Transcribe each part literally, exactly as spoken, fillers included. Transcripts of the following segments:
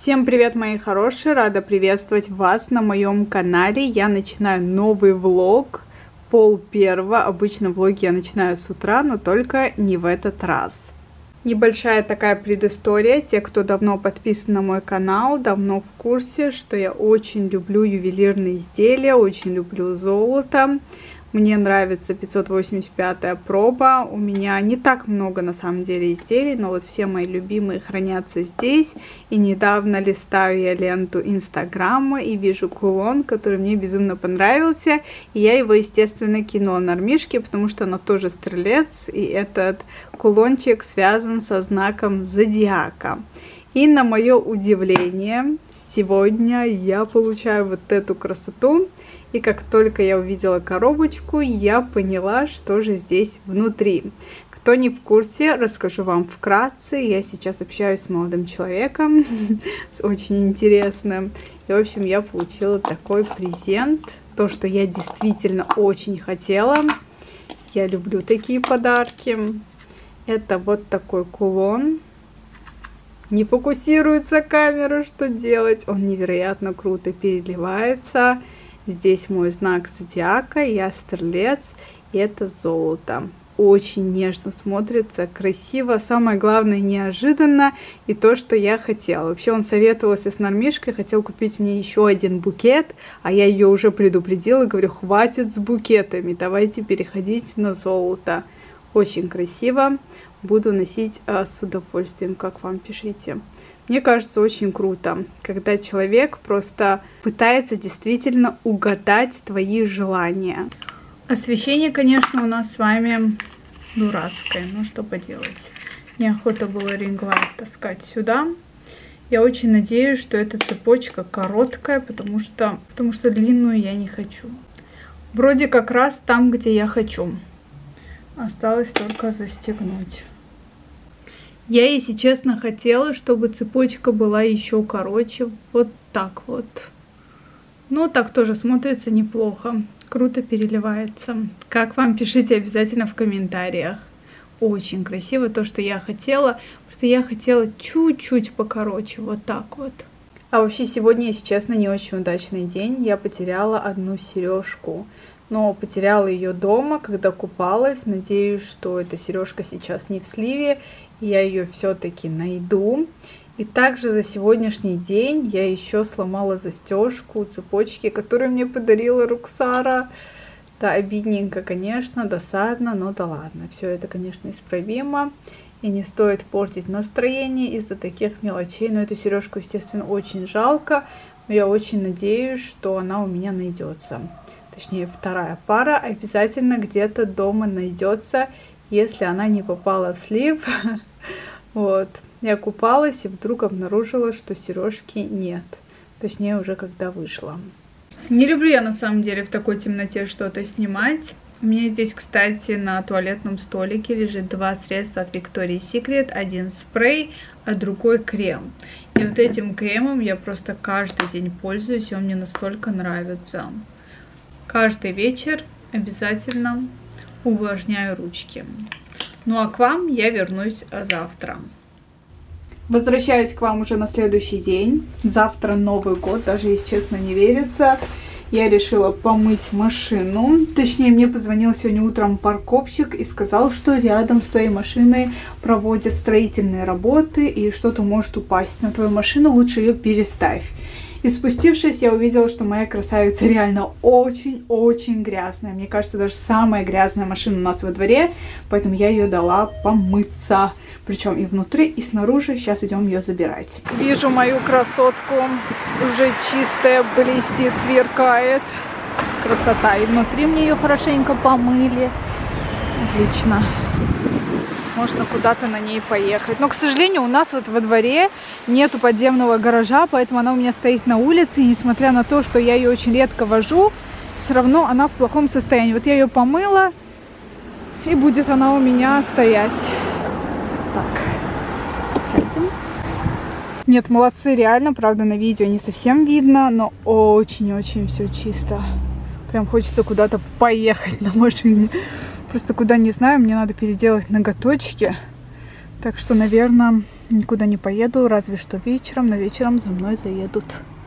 Всем привет, мои хорошие! Рада приветствовать вас на моем канале. Я начинаю новый влог, пол первого. Обычно влоги я начинаю с утра, но только не в этот раз. Небольшая такая предыстория. Те, кто давно подписан на мой канал, давно в курсе, что я очень люблю ювелирные изделия, очень люблю золото. Мне нравится пятьсот восемьдесят пятая проба. У меня не так много на самом деле изделий, но вот все мои любимые хранятся здесь. И недавно листаю я ленту Инстаграма и вижу кулон, который мне безумно понравился. И я его, естественно, кинула на армишки, потому что она тоже стрелец. И этот кулончик связан со знаком зодиака. И на мое удивление, сегодня я получаю вот эту красоту. И как только я увидела коробочку, я поняла, что же здесь внутри. Кто не в курсе, расскажу вам вкратце. Я сейчас общаюсь с молодым человеком, с очень интересным. И, в общем, я получила такой презент. То, что я действительно очень хотела. Я люблю такие подарки. Это вот такой кулон. Не фокусируется камера, что делать? Он невероятно круто переливается. Здесь мой знак зодиака, я стрелец, и это золото. Очень нежно смотрится, красиво, самое главное, неожиданно, и то, что я хотела. Вообще он советовался с нормишкой, хотел купить мне еще один букет, а я ее уже предупредила, говорю, хватит с букетами, давайте переходить на золото. Очень красиво, буду носить а, с удовольствием, как вам, пишите. Мне кажется, очень круто, когда человек просто пытается действительно угадать твои желания. Освещение, конечно, у нас с вами дурацкое, ну что поделать. Неохота было ринглайт таскать сюда. Я очень надеюсь, что эта цепочка короткая, потому что, потому что длинную я не хочу. Вроде как раз там, где я хочу. Осталось только застегнуть. Я, если честно, хотела, чтобы цепочка была еще короче. Вот так вот. Но так тоже смотрится неплохо. Круто переливается. Как вам, пишите обязательно в комментариях. Очень красиво то, что я хотела. Просто я хотела чуть-чуть покороче. Вот так вот. А вообще сегодня, если честно, не очень удачный день. Я потеряла одну сережку. Но потеряла ее дома, когда купалась. Надеюсь, что эта сережка сейчас не в сливе. Я ее все-таки найду. И также за сегодняшний день я еще сломала застежку цепочки, которую мне подарила Руксара. Да, обидненько, конечно, досадно, но да ладно. Все это, конечно, исправимо. И не стоит портить настроение из-за таких мелочей. Но эту сережку, естественно, очень жалко. Но я очень надеюсь, что она у меня найдется. Точнее, вторая пара обязательно где-то дома найдется, если она не попала в слив. Вот. Я купалась и вдруг обнаружила, что сережки нет. Точнее, уже когда вышла. Не люблю я на самом деле в такой темноте что-то снимать. У меня здесь, кстати, на туалетном столике лежит два средства от Victoria's Secret. Один спрей, а другой крем. И вот этим кремом я просто каждый день пользуюсь, и он мне настолько нравится. Каждый вечер обязательно увлажняю ручки. Ну а к вам я вернусь завтра. Возвращаюсь к вам уже на следующий день. Завтра Новый год, даже если честно не верится. Я решила помыть машину. Точнее, мне позвонил сегодня утром парковщик и сказал, что рядом с твоей машиной проводят строительные работы и что-то может упасть на твою машину, лучше ее переставь. И спустившись, я увидела, что моя красавица реально очень-очень грязная. Мне кажется, даже самая грязная машина у нас во дворе. Поэтому я ее дала помыться. Причем и внутри, и снаружи. Сейчас идем ее забирать. Вижу мою красотку. Уже чистая, блестит, сверкает. Красота. И внутри мне ее хорошенько помыли. Отлично. Можно куда-то на ней поехать. Но, к сожалению, у нас вот во дворе нету подземного гаража, поэтому она у меня стоит на улице. И несмотря на то, что я ее очень редко вожу, все равно она в плохом состоянии. Вот я ее помыла, и будет она у меня стоять. Так, сядем. Нет, молодцы, реально, правда, на видео не совсем видно, но очень-очень все чисто. Прям хочется куда-то поехать на машине. Просто куда не знаю, мне надо переделать ноготочки. Так что, наверное, никуда не поеду, разве что вечером, но вечером за мной заедут.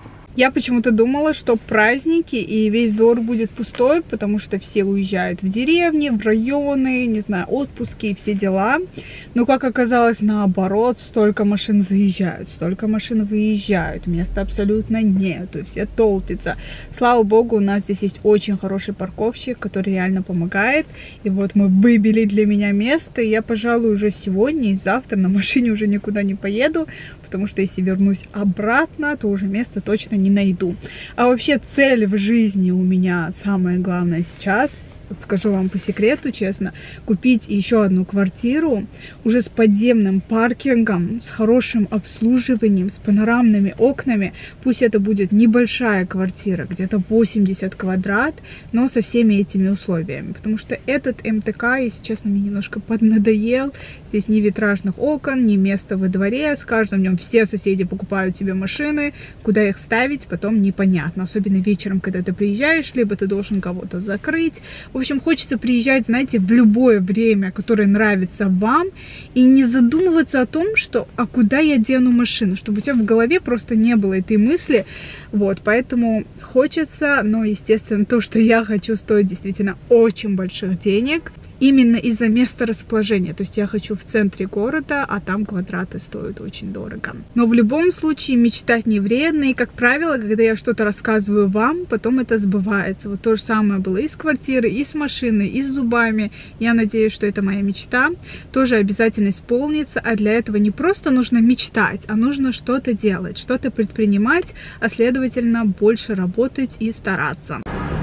Я почему-то думала, что праздники и весь двор будет пустой, потому что все уезжают в деревни, в районы, не знаю, отпуски и все дела. Но, как оказалось, наоборот, столько машин заезжают, столько машин выезжают, места абсолютно нету, все толпятся. Слава богу, у нас здесь есть очень хороший парковщик, который реально помогает. И вот мы выбили для меня место, и я, пожалуй, уже сегодня и завтра на машине уже никуда не поеду, потому что если вернусь обратно, то уже место точно не найду. А вообще цель в жизни у меня, самое главное сейчас, вот скажу вам по секрету, честно, купить еще одну квартиру уже с подземным паркингом, с хорошим обслуживанием, с панорамными окнами. Пусть это будет небольшая квартира, где-то восемьдесят квадрат, но со всеми этими условиями. Потому что этот эм тэ ка, если честно, мне немножко поднадоел. Здесь ни витражных окон, ни места во дворе. С каждым днем все соседи покупают себе машины. Куда их ставить, потом непонятно. Особенно вечером, когда ты приезжаешь, либо ты должен кого-то закрыть. В общем, хочется приезжать, знаете, в любое время, которое нравится вам, и не задумываться о том, что, а куда я дену машину, чтобы у тебя в голове просто не было этой мысли. Вот, поэтому хочется, но, естественно, то, что я хочу, стоит действительно очень больших денег. Именно из-за места расположения. То есть я хочу в центре города, а там квадраты стоят очень дорого. Но в любом случае мечтать не вредно. И, как правило, когда я что-то рассказываю вам, потом это сбывается. Вот то же самое было и с квартирой, и с машиной, и с зубами. Я надеюсь, что это моя мечта тоже обязательно исполнится. А для этого не просто нужно мечтать, а нужно что-то делать, что-то предпринимать, а следовательно больше работать и стараться.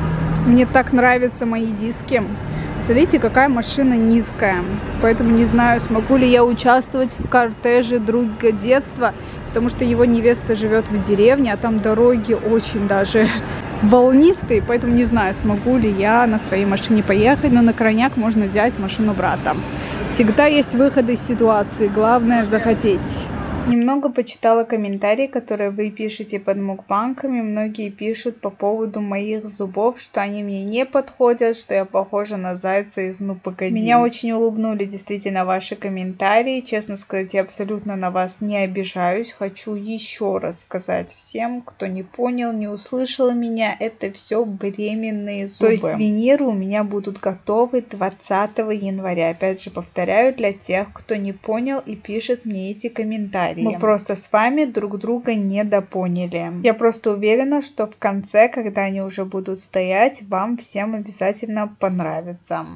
Мне так нравятся мои диски. Смотрите, какая машина низкая. Поэтому не знаю, смогу ли я участвовать в кортеже друга детства, потому что его невеста живет в деревне, а там дороги очень даже волнистые, поэтому не знаю, смогу ли я на своей машине поехать, но на крайняк можно взять машину брата. Всегда есть выходы из ситуации, главное захотеть. Немного почитала комментарии, которые вы пишете под мукбанками. Многие пишут по поводу моих зубов, что они мне не подходят, что я похожа на зайца из «Ну погоди». Меня очень улыбнули действительно ваши комментарии. Честно сказать, я абсолютно на вас не обижаюсь. Хочу еще раз сказать всем, кто не понял, не услышал меня, это все временные зубы. То есть виниры у меня будут готовы двадцатого января. Опять же повторяю, для тех, кто не понял и пишет мне эти комментарии. Мы просто с вами друг друга недопоняли. Я просто уверена, что в конце, когда они уже будут стоять, вам всем обязательно понравится.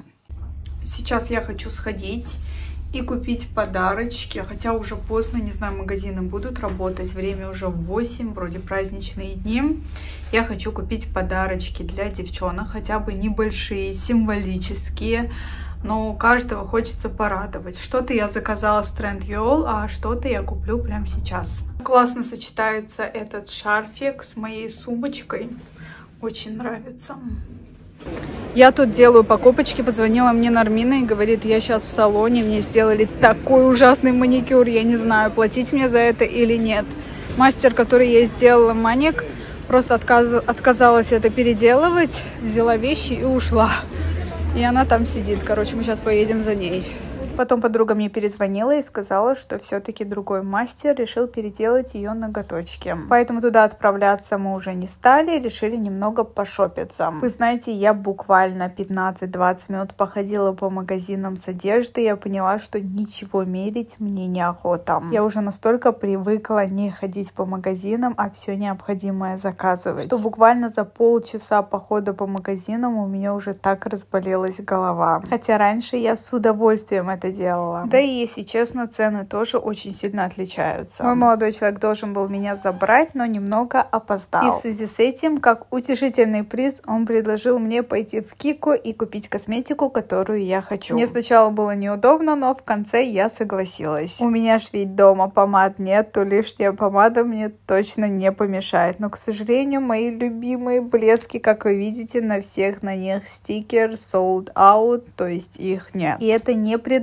Сейчас я хочу сходить и купить подарочки, хотя уже поздно, не знаю, магазины будут работать, время уже восемь, вроде праздничные дни. Я хочу купить подарочки для девчонок, хотя бы небольшие, символические. Но у каждого хочется порадовать. Что-то я заказала с Trendyol, а что-то я куплю прямо сейчас. Классно сочетается этот шарфик с моей сумочкой. Очень нравится. Я тут делаю покупочки. Позвонила мне Нармина и говорит, я сейчас в салоне, мне сделали такой ужасный маникюр. Я не знаю, платить мне за это или нет. Мастер, который ей сделала маник, просто отказ... отказалась это переделывать, взяла вещи и ушла. И она там сидит. Короче, мы сейчас поедем за ней. Потом подруга мне перезвонила и сказала, что все-таки другой мастер решил переделать ее ноготочки. Поэтому туда отправляться мы уже не стали, решили немного пошопиться. Вы знаете, я буквально пятнадцать-двадцать минут походила по магазинам с одеждой, я поняла, что ничего мерить мне неохота. Я уже настолько привыкла не ходить по магазинам, а все необходимое заказывать, что буквально за полчаса похода по магазинам у меня уже так разболелась голова. Хотя раньше я с удовольствием это делала. Да и, если честно, цены тоже очень сильно отличаются. Мой молодой человек должен был меня забрать, но немного опоздал. И в связи с этим, как утешительный приз, он предложил мне пойти в Кико и купить косметику, которую я хочу. Мне сначала было неудобно, но в конце я согласилась. У меня ж ведь дома помад нет, то лишняя помада мне точно не помешает. Но, к сожалению, мои любимые блески, как вы видите, на всех на них стикер sold out, то есть их нет. И это не предназначено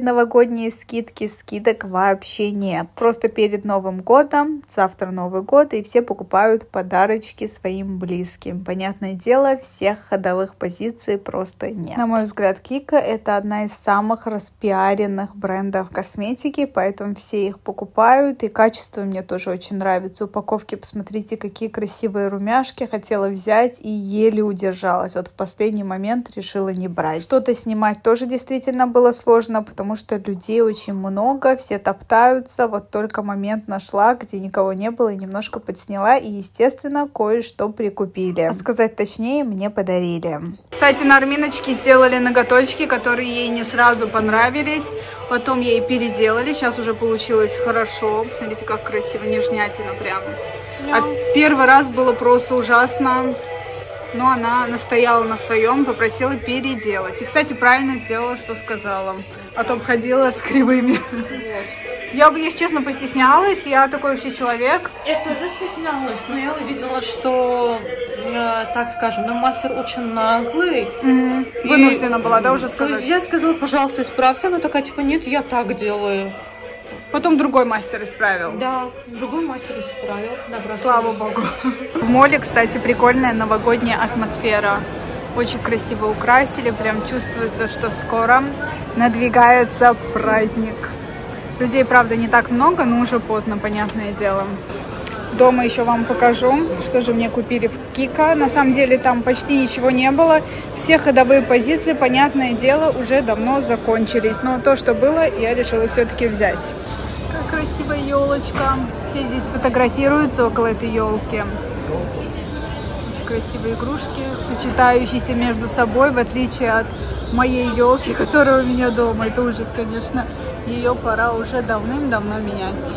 предновогодние скидки, скидок вообще нет. Просто перед Новым годом, завтра Новый год, и все покупают подарочки своим близким. Понятное дело, всех ходовых позиций просто нет. На мой взгляд, Кика — это одна из самых распиаренных брендов косметики, поэтому все их покупают, и качество мне тоже очень нравится. Упаковки, посмотрите, какие красивые румяшки, хотела взять и еле удержалась. Вот в последний момент решила не брать. Что-то снимать тоже действительно было сложно, потому что людей очень много, все топтаются. Вот только момент нашла, где никого не было, и немножко подсняла, и, естественно, кое-что прикупили. А сказать точнее, мне подарили. Кстати, на Арминочке сделали ноготочки, которые ей не сразу понравились. Потом ей переделали. Сейчас уже получилось хорошо. Смотрите, как красиво, нежнятина прям. А первый раз было просто ужасно. Но она настояла на своем, попросила переделать. И, кстати, правильно сделала, что сказала. А то обходила с кривыми. Вот. Я бы, если честно, постеснялась. Я такой вообще человек. Я тоже стеснялась, но я увидела, что, э, так скажем, ну, мастер очень наглый. Угу. Вынуждена была, да, уже сказать? Я сказала, пожалуйста, исправьте. Она такая, типа, нет, я так делаю. Потом другой мастер исправил. Да, другой мастер исправил. Добро, слава богу. В моле, кстати, прикольная новогодняя атмосфера. Очень красиво украсили. Прям чувствуется, что скоро надвигается праздник. Людей, правда, не так много, но уже поздно, понятное дело. Дома еще вам покажу, что же мне купили в Кика. На самом деле там почти ничего не было. Все ходовые позиции, понятное дело, уже давно закончились. Но то, что было, я решила все-таки взять. Как красивая елочка. Все здесь фотографируются около этой елки. Очень красивые игрушки, сочетающиеся между собой, в отличие от моей елки, которая у меня дома. Это ужас, конечно. Ее пора уже давным-давно менять.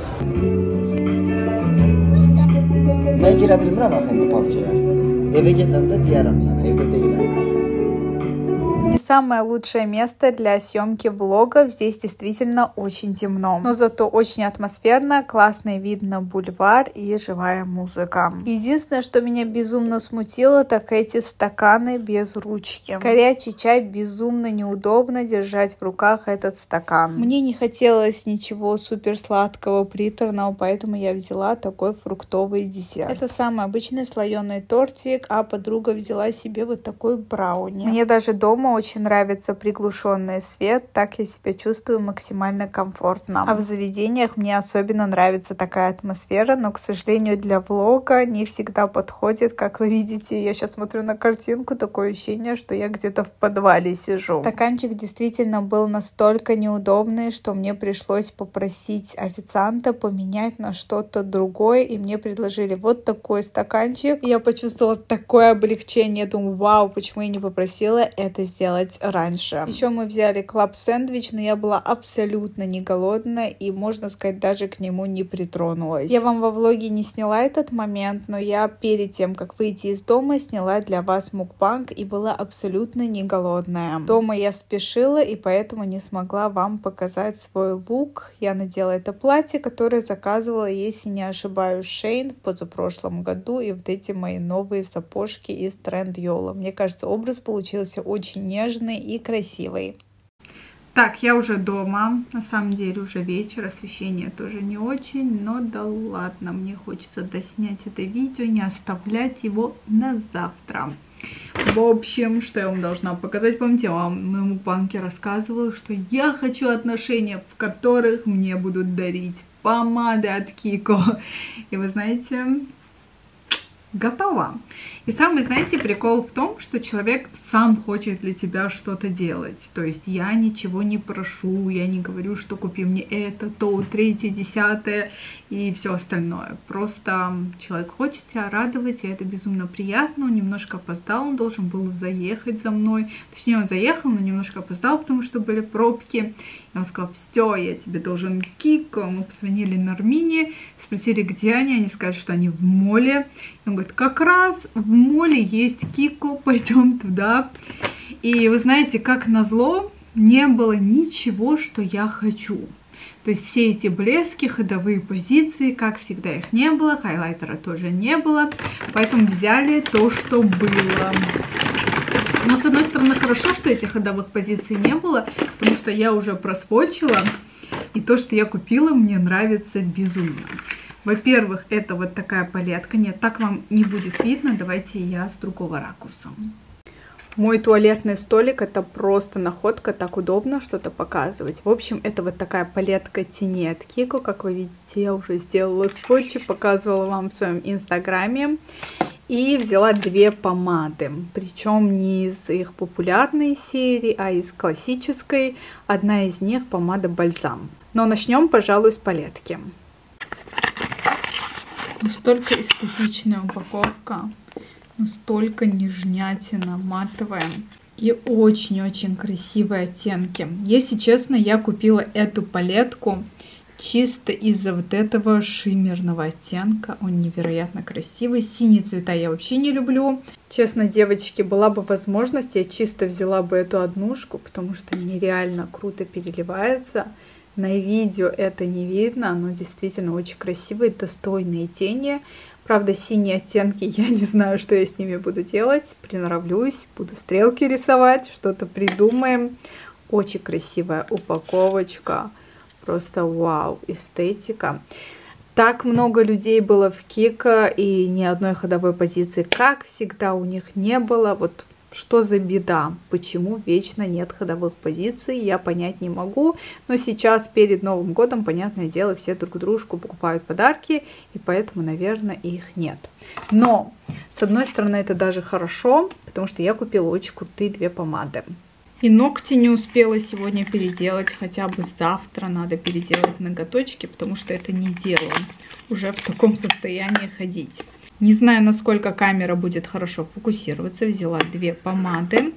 Не самое лучшее место для съемки влогов. Здесь действительно очень темно. Но зато очень атмосферно, классный вид на бульвар и живая музыка. Единственное, что меня безумно смутило, так эти стаканы без ручки. Горячий чай безумно неудобно держать в руках этот стакан. Мне не хотелось ничего супер сладкого, приторного, поэтому я взяла такой фруктовый десерт. Это самый обычный слоеный тортик, а подруга взяла себе вот такой брауни. Мне даже дома очень Очень нравится приглушенный свет, так я себя чувствую максимально комфортно. А в заведениях мне особенно нравится такая атмосфера, но, к сожалению, для влога не всегда подходит. Как вы видите, я сейчас смотрю на картинку, такое ощущение, что я где-то в подвале сижу. Стаканчик действительно был настолько неудобный, что мне пришлось попросить официанта поменять на что-то другое, и мне предложили вот такой стаканчик. И я почувствовала такое облегчение, думаю, вау, почему я не попросила это сделать раньше. Еще мы взяли клаб-сэндвич, но я была абсолютно не голодная и, можно сказать, даже к нему не притронулась. Я вам во влоге не сняла этот момент, но я перед тем, как выйти из дома, сняла для вас мукбанг и была абсолютно не голодная. Дома я спешила и поэтому не смогла вам показать свой лук. Я надела это платье, которое заказывала, если не ошибаюсь, Шейн в позапрошлом году, и вот эти мои новые сапожки из Trendyol. Мне кажется, образ получился очень нежный и красивый. Так, я уже дома. На самом деле уже вечер, освещение тоже не очень, но да ладно, мне хочется доснять это видео, не оставлять его на завтра. В общем, что я вам должна показать? Помните, я вам на мукбанге рассказывала, что я хочу отношения, в которых мне будут дарить помады от Кико. И вы знаете, готова. И самый, знаете, прикол в том, что человек сам хочет для тебя что-то делать. То есть я ничего не прошу, я не говорю, что купи мне это, то, третье, десятое и все остальное. Просто человек хочет тебя радовать, и это безумно приятно. Он немножко опоздал, он должен был заехать за мной. Точнее, он заехал, но немножко опоздал, потому что были пробки. И он сказал, все, я тебе должен Кико. Мы позвонили Нармине, спросили, где они. Они сказали, что они в моле. И он говорит, как раз в моле есть Кико, пойдем туда. И вы знаете, как назло, не было ничего, что я хочу. То есть все эти блески, ходовые позиции, как всегда, их не было, хайлайтера тоже не было. Поэтому взяли то, что было. Но, с одной стороны, хорошо, что этих ходовых позиций не было, потому что я уже просвочила, и то, что я купила, мне нравится безумно. Во-первых, это вот такая палетка. Нет, так вам не будет видно, давайте я с другого ракурса. Мой туалетный столик — это просто находка, так удобно что-то показывать. В общем, это вот такая палетка теней от Kiko. Как вы видите, я уже сделала сводчи, показывала вам в своем инстаграме. И взяла две помады, причем не из их популярной серии, а из классической. Одна из них помада бальзам. Но начнем, пожалуй, с палетки. Настолько эстетичная упаковка. Настолько нежнятина, матовая и очень-очень красивые оттенки. Если честно, я купила эту палетку чисто из-за вот этого шиммерного оттенка. Он невероятно красивый. Синие цвета я вообще не люблю. Честно, девочки, была бы возможность, я чисто взяла бы эту однушку, потому что нереально круто переливается. На видео это не видно, но действительно очень красивые, достойные тени. Правда, синие оттенки, я не знаю, что я с ними буду делать. Приноровлюсь, буду стрелки рисовать, что-то придумаем. Очень красивая упаковочка. Просто вау, эстетика. Так много людей было в Kiko, и ни одной ходовой позиции, как всегда, у них не было. Вот что за беда? Почему вечно нет ходовых позиций? Я понять не могу. Но сейчас, перед Новым годом, понятное дело, все друг дружку покупают подарки, и поэтому, наверное, их нет. Но, с одной стороны, это даже хорошо, потому что я купила очень крутые две помады. И ногти не успела сегодня переделать, хотя бы завтра надо переделать ноготочки, потому что это не дело уже в таком состоянии ходить. Не знаю, насколько камера будет хорошо фокусироваться. Взяла две помады.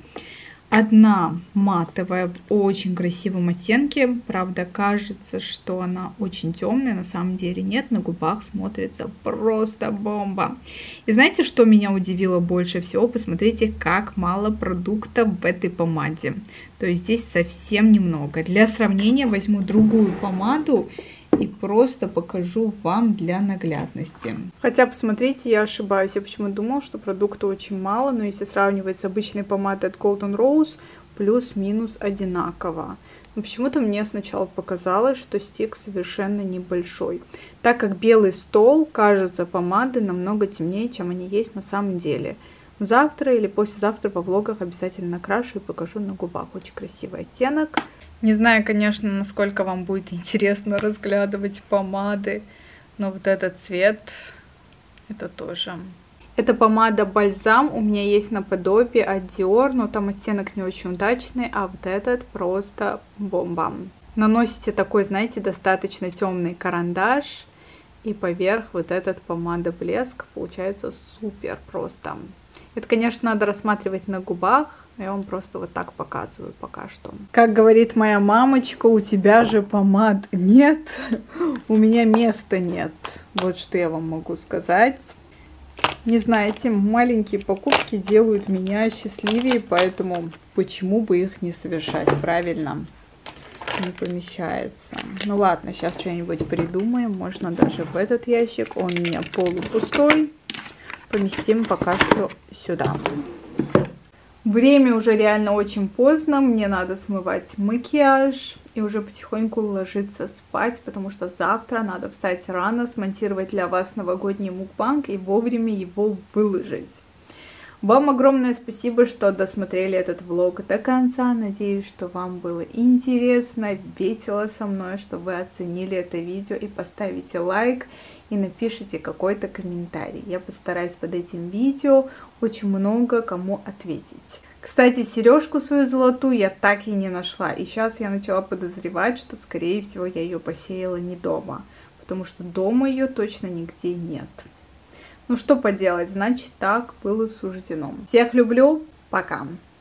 Одна матовая в очень красивом оттенке. Правда, кажется, что она очень темная. На самом деле нет. На губах смотрится просто бомба. И знаете, что меня удивило больше всего? Посмотрите, как мало продукта в этой помаде. То есть здесь совсем немного. Для сравнения возьму другую помаду и просто покажу вам для наглядности. Хотя, посмотрите, я ошибаюсь. Я почему-то думала, что продукта очень мало, но если сравнивать с обычной помадой от Golden Rose, плюс-минус одинаково. Но почему-то мне сначала показалось, что стик совершенно небольшой. Так как белый стол, кажется, помады намного темнее, чем они есть на самом деле. Завтра или послезавтра во влогах обязательно накрашу и покажу на губах. Очень красивый оттенок. Не знаю, конечно, насколько вам будет интересно разглядывать помады, но вот этот цвет, это тоже. Это помада бальзам, у меня есть наподобие от Dior, но там оттенок не очень удачный, а вот этот просто бомба. Наносите такой, знаете, достаточно темный карандаш, и поверх вот этот помада блеск, получается супер просто. Это, конечно, надо рассматривать на губах. Я вам просто вот так показываю пока что. Как говорит моя мамочка, у тебя же помад нет, у меня места нет. Вот что я вам могу сказать. Не знаю, эти маленькие покупки делают меня счастливее, поэтому почему бы их не совершать, правильно? Не помещается. Ну ладно, сейчас что-нибудь придумаем. Можно даже в этот ящик, он у меня полупустой. Поместим пока что сюда. Время уже реально очень поздно, мне надо смывать макияж и уже потихоньку ложиться спать, потому что завтра надо встать рано, смонтировать для вас новогодний мукбанг и вовремя его выложить. Вам огромное спасибо, что досмотрели этот влог до конца. Надеюсь, что вам было интересно, весело со мной, что вы оценили это видео и поставите лайк и напишите какой-то комментарий. Я постараюсь под этим видео очень много кому ответить. Кстати, сережку свою золотую я так и не нашла. И сейчас я начала подозревать, что, скорее всего, я ее посеяла не дома. Потому что дома ее точно нигде нет. Ну что поделать, значит так было суждено. Всех люблю, пока!